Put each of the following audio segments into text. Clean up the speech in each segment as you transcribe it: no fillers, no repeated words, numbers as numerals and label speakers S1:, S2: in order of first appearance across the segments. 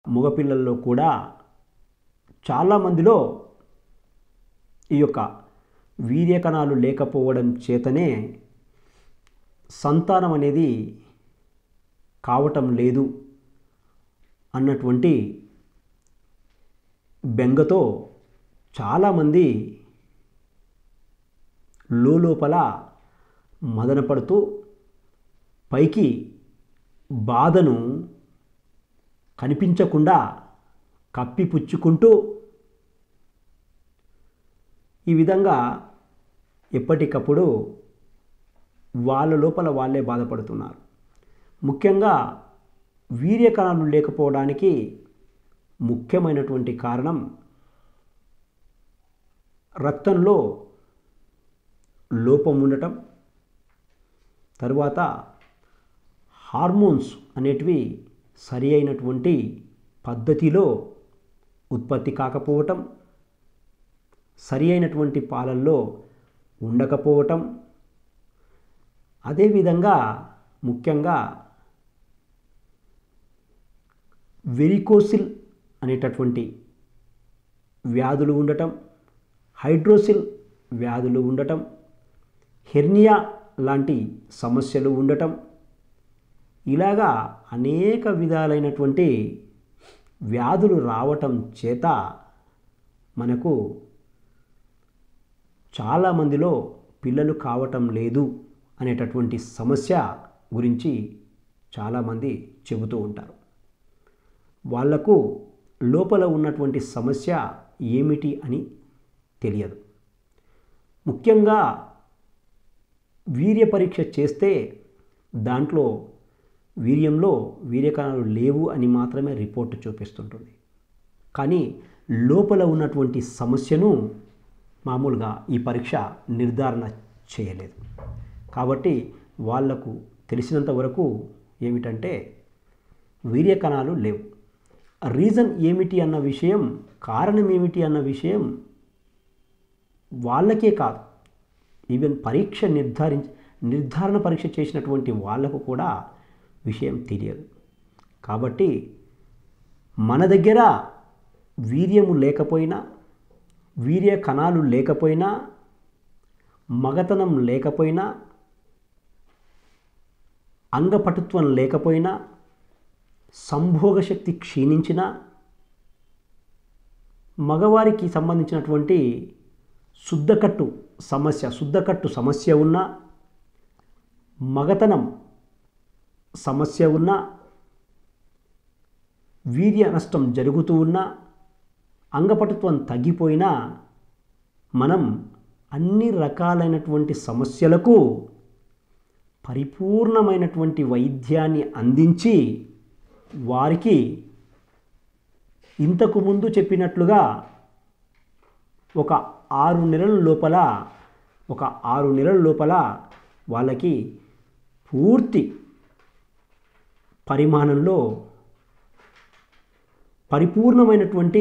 S1: మగపిల్లల్లో కూడా చాలామందిలో ఈ యొక్క వీర్యకణాలు లేకపోవడం చేతనే సంతానం అనేది కావటం లేదు అన్నటువంటి బెంగతో చాలామంది లోపల మదనపడుతూ పైకి బాధను కనిపించకుండా కప్పిపుచ్చుకుంటూ ఈ విధంగా ఎప్పటికప్పుడు వాళ్ళ లోపల వాళ్ళే బాధపడుతున్నారు. ముఖ్యంగా వీర్యకణాలు లేకపోవడానికి ముఖ్యమైనటువంటి కారణం రక్తంలో లోపం ఉండటం, తరువాత హార్మోన్స్ అనేటివి సరి అయినటువంటి పద్ధతిలో ఉత్పత్తి కాకపోవటం, సరి అయినటువంటి పాలల్లో ఉండకపోవటం, అదేవిధంగా ముఖ్యంగా వెరికోసిల్ అనేటటువంటి వ్యాధులు ఉండటం, హైడ్రోసిల్ వ్యాధులు ఉండటం, హెర్నియా లాంటి సమస్యలు ఉండటం, ఇలాగా అనేక విధాలైనటువంటి వ్యాధులు రావటం చేత మనకు చాలామందిలో పిల్లలు కావటం లేదు అనేటటువంటి సమస్య గురించి చాలామంది చెబుతూ ఉంటారు. వాళ్లకు లోపల ఉన్నటువంటి సమస్య ఏమిటి అని తెలియదు. ముఖ్యంగా వీర్య పరీక్ష చేస్తే దాంట్లో వీర్యంలో వీర్యకణాలు లేవు అని మాత్రమే రిపోర్టు చూపిస్తుంటుంది. కానీ లోపల ఉన్నటువంటి సమస్యను మామూలుగా ఈ పరీక్ష నిర్ధారణ చేయలేదు. కాబట్టి వాళ్లకు తెలిసినంత వరకు ఏమిటంటే వీర్యకణాలు లేవు. రీజన్ ఏమిటి అన్న విషయం, కారణం ఏమిటి అన్న విషయం వాళ్ళకే కాదు, ఈవెన్ పరీక్ష నిర్ధారణ పరీక్ష చేసినటువంటి వాళ్లకు కూడా విషయం తెలియదు. కాబట్టి మన దగ్గర వీర్యము లేకపోయినా, వీర్య కణాలు లేకపోయినా, మగతనం లేకపోయినా, అంగపటుత్వం లేకపోయినా, సంభోగ శక్తి క్షీణించినా, మగవారికి సంబంధించినటువంటి శుద్ధకట్టు సమస్య ఉన్నా, మగతనం సమస్య ఉన్నా, వీర్య నష్టం జరుగుతూ ఉన్నా, అంగపటుత్వం తగ్గిపోయినా మనం అన్ని రకాలైనటువంటి సమస్యలకు పరిపూర్ణమైనటువంటి వైద్యాన్ని అందించి వారికి ఇంతకు ముందు చెప్పినట్లుగా ఒక 6 నెలల లోపల వాళ్ళకి పూర్తి పరిమాణంలో పరిపూర్ణమైనటువంటి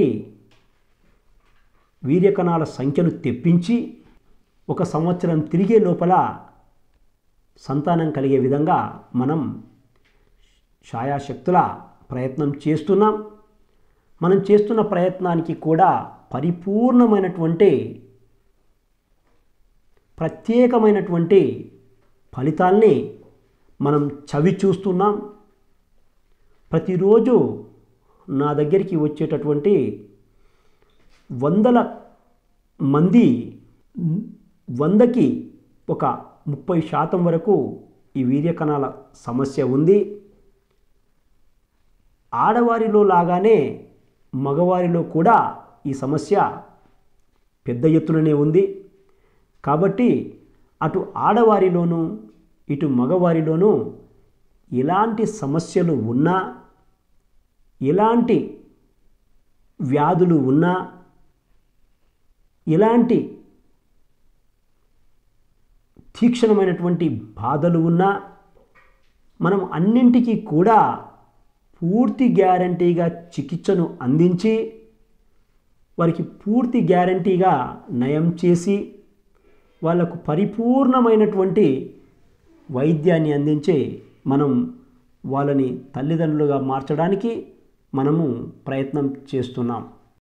S1: వీర్యకణాల సంఖ్యను తెప్పించి 1 సంవత్సరం తిరిగే లోపల సంతానం కలిగే విధంగా మనం శాయశక్తుల ప్రయత్నం చేస్తున్నాం. మనం చేస్తున్న ప్రయత్నానికి కూడా పరిపూర్ణమైనటువంటి ప్రత్యేకమైనటువంటి ఫలితాల్ని మనం చవి చూస్తున్నాం. ప్రతిరోజు నా దగ్గరికి వచ్చేటటువంటి వందల మంది 100కి ఒక 30% వరకు ఈ వీర్యకణాల సమస్య ఉంది. ఆడవారిలో లాగానే మగవారిలో కూడా ఈ సమస్య పెద్ద ఎత్తుననే ఉంది. కాబట్టి అటు ఆడవారిలోనూ ఇటు మగవారిలోనూ ఎలాంటి సమస్యలు ఉన్నా, ఎలాంటి వ్యాధులు ఉన్నా, ఎలాంటి తీక్షణమైనటువంటి బాధలు ఉన్నా మనం అన్నింటికీ కూడా పూర్తి గ్యారంటీగా చికిత్సను అందించి వారికి పూర్తి గ్యారంటీగా నయం చేసి వాళ్ళకు పరిపూర్ణమైనటువంటి వైద్యాన్ని అందించి మనం వాళ్ళని తల్లిదండ్రులుగా మార్చడానికి మనము ప్రయత్నం చేస్తున్నాం.